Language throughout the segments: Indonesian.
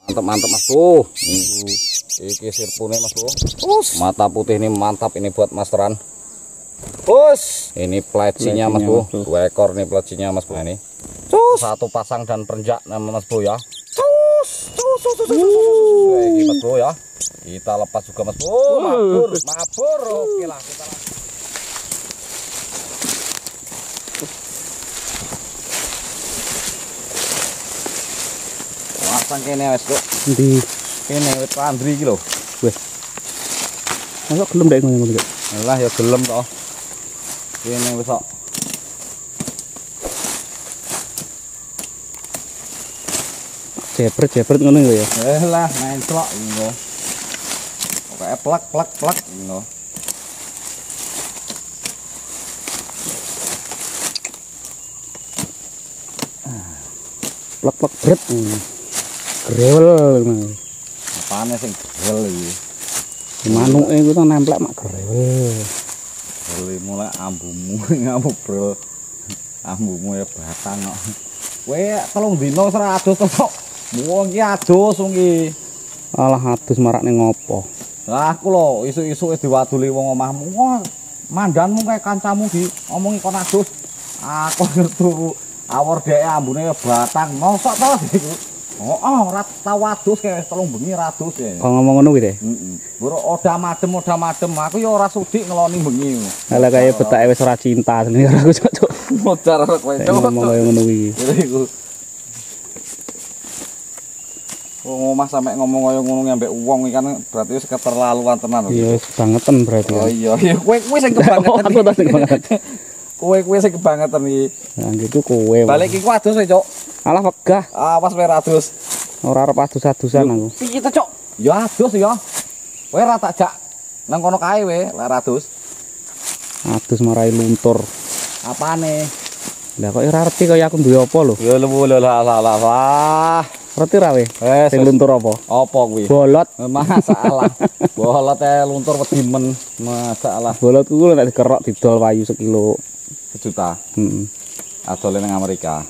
Mantap Mas Bro. Iki sirpune Mas Bro. Mata putih ini mantap ini buat masteran. Ini plecinya Mas Bro. 2 ekor nih plecinya Mas Bro ini. Satu pasang dan perenjak nama Mas Bro ya. Ini Mas Bro ya. Kita lepas juga Mas Bro. Mabur. Oke lah kita langsung. Pasang kene wis kok. Ndi? Kene wit pandri iki lho. Wis. Mosok gelem ndek ngono iki. Alah ya gelem to. Kene wis kok. Jepret ngono ya. Lah menclok ngono. Pokoke plek ngono. Plek bret. Grewel ngono. Apane sing grewel iki? Manuke iku to nemplek mak grewel. Grewel mulai ambumu ngamuk bro. Ambumu ya batang kok. Kowe 3 dina ora adus kok. Wong iki adus wong iki. Alah adus marakne ngopo? Lah aku lho isuk-isuke diwaduli wong omahmu. Wah, mandanmu kae kancamu diomongi kon adus. Aku turu awor dheke ambune batang. Mosok to iku. Ora tau adus kae 3 bengi ra adus ya. Kok ngomong ngono kuwi teh? Heeh. Odah madem. Aku ya ora sudi ngeloni bengi. Ala kaya betake wis ora cinta senenge ora aku cocok. Modar kowe cok. Ngomong kaya ngono kuwi. Iku. Wong omah sampe ngomong kaya ngono ambek wong iki kan berarti wis keterlaluan tenan. Iya, bangetan berarti. Oh iya, kowe sing kebangetan. Aku to sing kebangetan. Kowe sing kebangetan iki. Nah, gitu kowe. Balik iki ku adus e, Cok. Alah wegah. Awas kowe adus. Ora arep adus-adusan aku. Piye to, Cok? Ya adus ya. Kowe ora tak jak nang kono kae we, lek adus. Adus marai luntur. Apane? Lah kok ora ngerti kaya aku duwe apa lho? Ya lah. Ngerti ra we? Sing luntur apa? Apa kuwi? Bolot. Masalah. Bolot luntur wedi men. Masalah. Bolot ku nek dikerok didol payu sekilo. 1 juta. Heeh. Adole nang Amerika.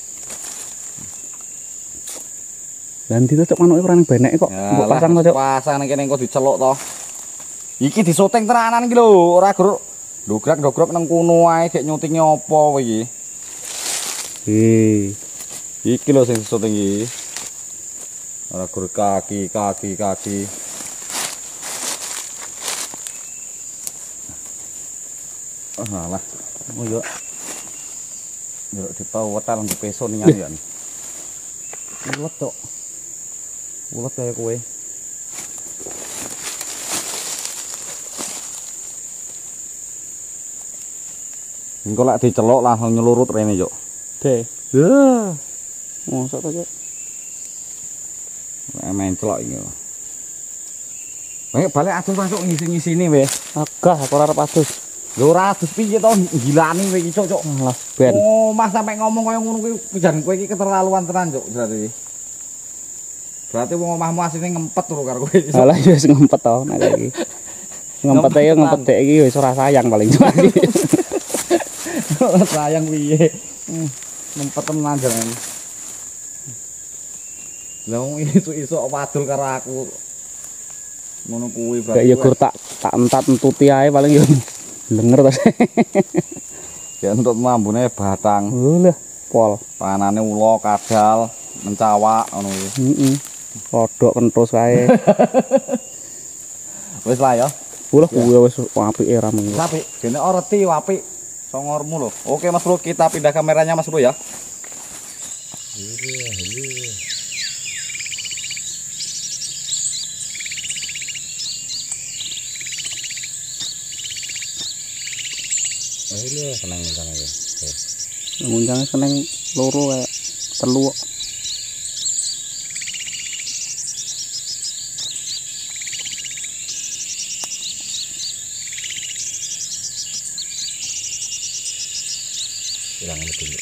Lan dicocok manuke ora ning beneke kok. Mbok pasang to, Cok. Pasang nang kene engko diceluk to. Iki disoting tenanan iki lho, ora gur ndograk-ndogrok nang kono ae gek nyutinge apa kowe iki. Iki lho sing disoting iki. Ora gur kaki. Alah. Oh yo. Yo dipawutan nggo peso niyan ya. Ulet tok. Ulet kaya kowe. Engko lek diceluk langsung nyelurut rene, Cuk. Deh. Ya. Mosok to, Cuk. Nek menclok iki. Bae balik adus masuk ngisi-ngisini wis. Agah aku ora arep adus. Lho ora adus piye to gilani kowe iki, Cuk. Alah ben. Oh, Mas sampe ngomong kaya ngono kuwi jan kowe iki keterlaluan tenan, Cuk. Berarti wong omahmu asline ngempet lho karo kowe. Alah ya wis ngempet to nek iki. Ngempet ae ngempet dek iki wis ora sayang paling cuma iki. Sayang piye? Ngempet tenan jan. Lah wong isuk-isuk wadul karo aku. Ngono kuwi berarti. Ya gur tak entat-entuti ae paling yo lenger to. Ya untuk mambune batang. Lho, pol. Panane ula, kadal, mencawak ngono kuwi. Heeh. Rodok kentus kae. Wis lah ya. Ulah kuwi wis apike ramu. Apik, dene oreti apik. Songormu lho. Oke Mas Bro, kita pindah kameranya Mas Bro ya. Ini seneng-seneng ya. Muncange seneng loro kae. Telu kok. Hilang dulu.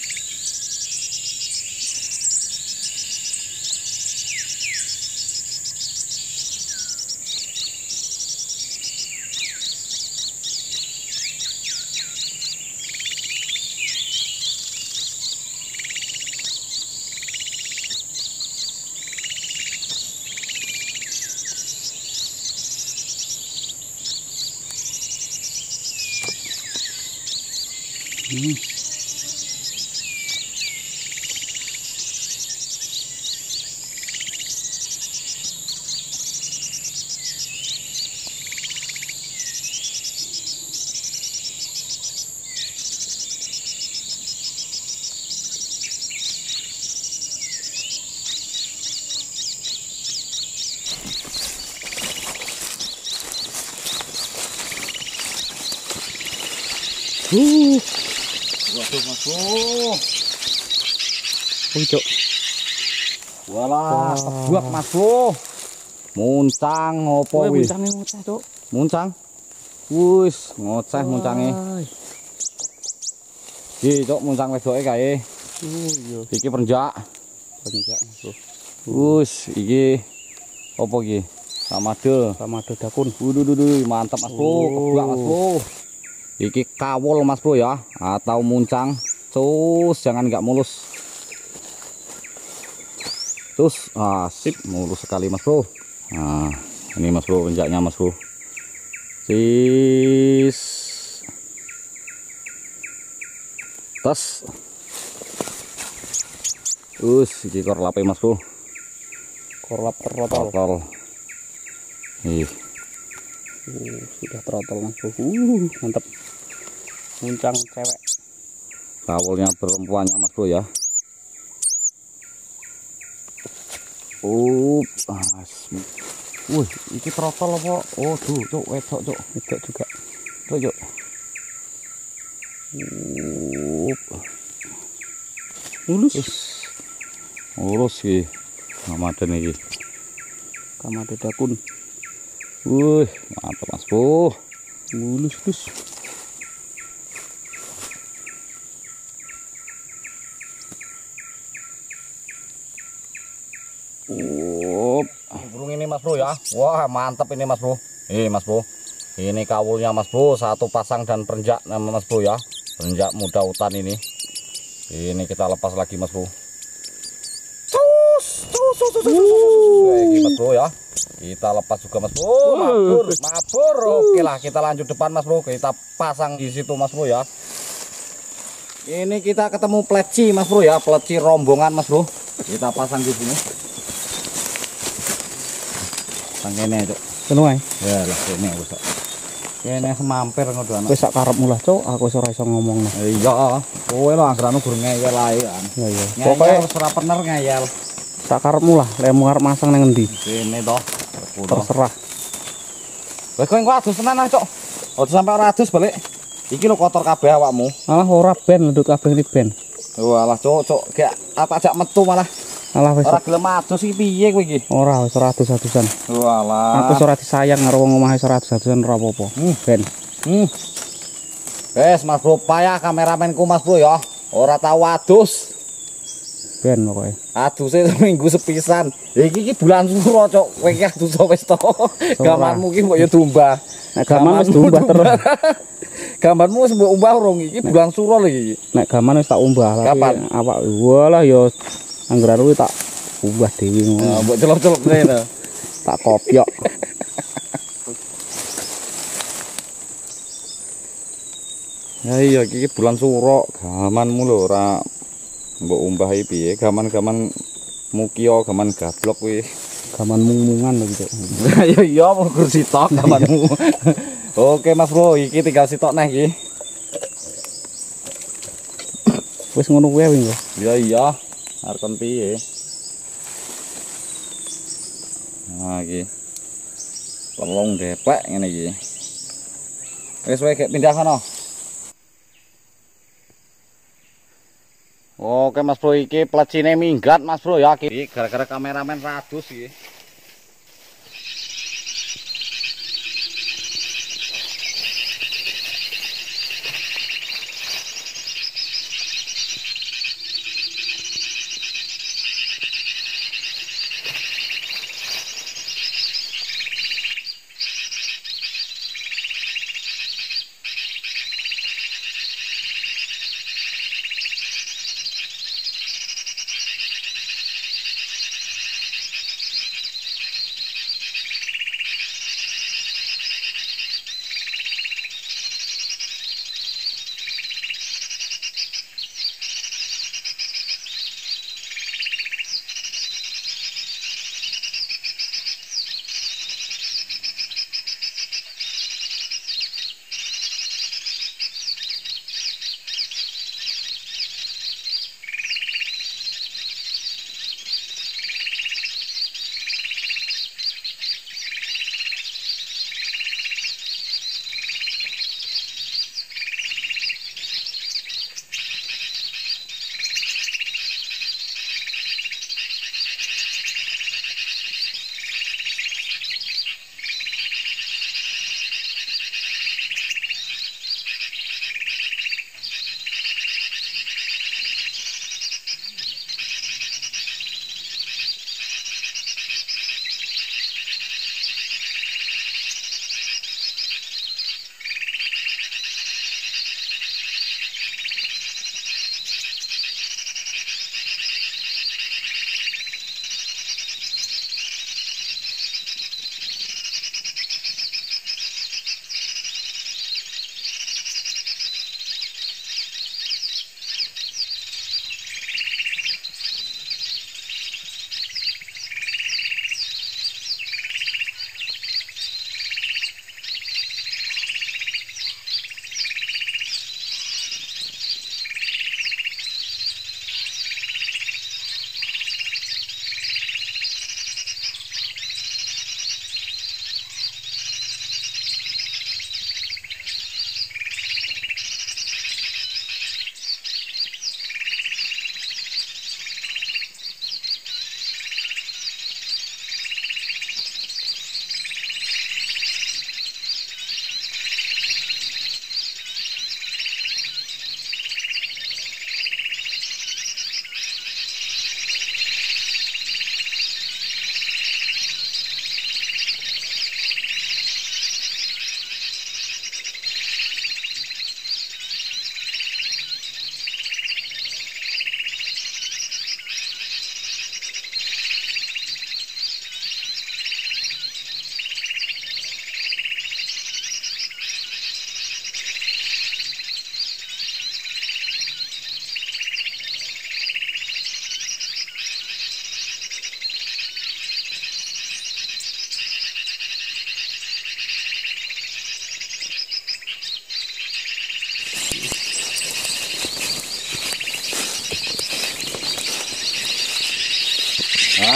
Waduh Mas Bro. Cuk. Walah, kebuak Mas Bro. Muncang opo Kowe wis? muncange ngoceh, Cuk. Muncang. Wis, ngoceh muncange. Iki Cuk muncang wedoke kae. Iya, Iki perenjak. penjak, Mas Bro. Wis, iki opo iki? Samade. Sama ada dakun. Waduh, mantap Mas Bro, kebuak Mas Bro. Iki kawul Mas Bro ya, atau muncang. Cus, jangan nggak mulus. Terus, sip, mulus sekali Mas Bro. Nah, ini Mas Bro, penjaknya Mas Bro. Sis. Tes. Iki korlape Mas Bro. Korlap terotol. Trotol. Ih, Sudah terotol, Mas Bro. Mantap. Muncang cewek. kawulnya perempuannya Mas Bro ya. Iki trotol apa? Oh, tuh, Cuk, wedok, Cuk. Wedok juga. Tuh, Cuk. Mulus. Mulus iki. Ramadan iki. Kamade dakun. Mantap Mas Bro. Mulus terus. Burung ini Mas Bro ya. Wah, mantap ini Mas Bro. Mas Bro. Ini kawulnya Mas Bro, satu pasang dan perenjak nama Mas Bro ya. Perenjak muda hutan ini. Ini kita lepas lagi Mas Bro. Ini Mas Bro ya. Kita lepas juga Mas Bro. Mabur. Oke lah, kita lanjut depan Mas Bro. Kita pasang di situ Mas Bro ya. Ini kita ketemu pleci Mas Bro ya, pleci rombongan Mas Bro. Kita pasang di sini. Pasang ini Cuk. Ngono ae. Ya lah ini wis. Kene semampir ngono anak. Wis sak karepmu lah, Cuk. Aku wis ora iso ngomong nah. Iya, kowe lho anggarane gur ngeyel ae kan. Iya. Pokoke Pokoke wis ora bener ngeyel. sak karepmu lah, lemu arep masang nang endi. Kene to. Terserah. Wes kowe engko adus tenan ah, Cuk. Aja sampe ora adus balik. Iki lho kotor kabeh awakmu. Alah ora ben nduk kabeh iki ben. Walah, Cuk, gak ajak metu malah. Alah wis Ora gelem adus iki piye kowe iki? ora wis 100-100-an. Walah. Aku ora disayang karo wong omahe 100-100-an ora apa-apa. Ben. Wes Mas Bro, payah kameramenku Mas Bro ya. Ora tau adus. Ben pokoke. Aduse seminggu sepisan. Iki bulan suro, Cuk. Kowe iki adus wis to. Gamanmu iki mbok ya tumbah. Nek gaman wis tumbah terus. Gambarmu wis mbok umbah urung iki bulan suro lho iki. Nek gaman wis tak umbah Kapan? Awak walah ya anggaran kuwi tak umbah dhewe ngono. Mbok celok-celok rene. Tak kopyok. Ya iya iki bulan suro, gamanmu lho ora mbok umbah iki piye? Gaman-gaman mukio, gaman gablok kuwi. Gaman mung-mungan lho gitu. Ya iya mau kursi tok gamanmu. Oke Mas Bro, iki tinggal sitok neh iki. Wis ngono kuwi ya. Ya iya, arep kon piye? Nah iki. Pelong depek ngene iki. Wis wae pindah kono. Oke Mas Bro, iki plecine minggat Mas Bro ya. Iki gara-gara kameramen radus iki.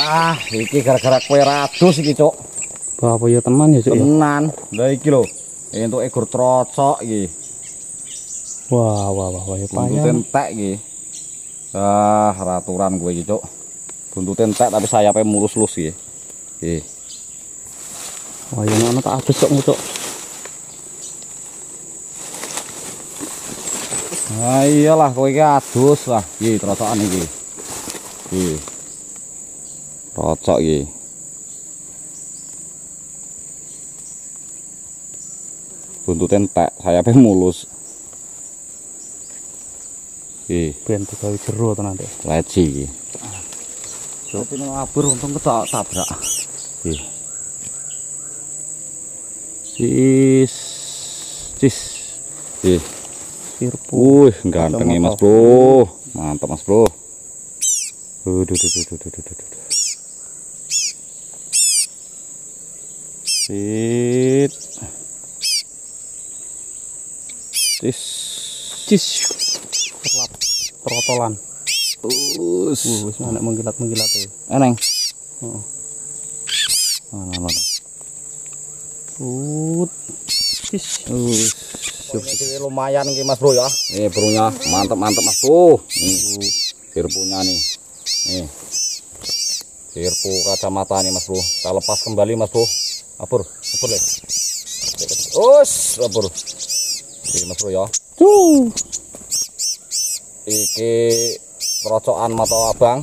Ah, iki gara-gara kowe radus iki, Cuk. Apa ya teman ya, Cuk? Tenan. Lah iki lho. Entuk egur trocok iki. Wah, ya Buntut payah. entek iki. Ah, raturan kowe iki, Cuk. Buntut entek tapi sayapnya mulus-lus iki. Iki. Wah, ya ngono tak adus kok, Cuk. Ah iyalah kowe iki adus lah. Iki trocokan iki. Iki. Trocok iki. Buntut entek, sayapnya mulus. Iki, Ben digawe jero tenan deh. leci iki. Tapi nek abur untung ketabrak. Iki. Cis. Iki. Sirpu. Wih, ganteng ini Mas Bro. Mantap Mas Bro. Duh. Sit. Cis. Kelap. Trotolan. Us. Wis nek mengkilat-mengkilat e. Eneng. Heeh. Mana. Cis. Ini lumayan iki Mas Bro ya. Nih brunya mantap Mas Bro. Nih sirpunya nih. Nih. Sirpu kacamata nih Mas Bro. Kita lepas kembali Mas Bro. Apur le. Us, apur. Iki Mas Bro ya. Iki trocokan mata abang.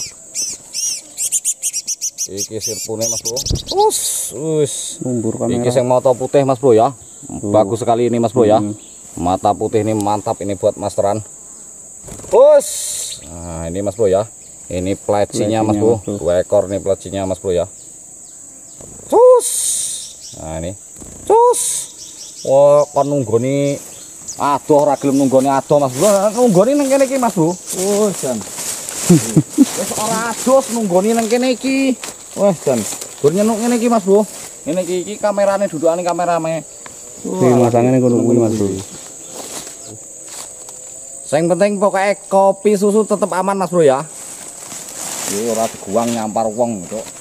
Iki sirpune Mas Bro. Us. Mumbur kamera. Iki sing mata putih Mas Bro ya. Bagus sekali ini Mas Bro ya. Mata putih ini mantap ini buat masteran. Us. Nah, ini Mas Bro ya. Ini plecinya Mas Bro. 2 ekor nih plecinya Mas Bro ya. Cus. Nah, ini. Cus. Wah, kon nunggoni adoh ora gelem nunggoni adoh Mas Bro. Nunggoni nang kene iki Mas Bro. Oh, jan. Wis ora adus nunggoni nang kene iki. Wah, jan. Gur nyenuk ngene iki Mas Bro. Ngene iki kamerane dudukane kamerame. Di masangane kono kuwi Mas Bro. Sing penting pokoknya kopi susu tetap aman Mas Bro ya. Iki ora diguang nyampar wong, Cuk.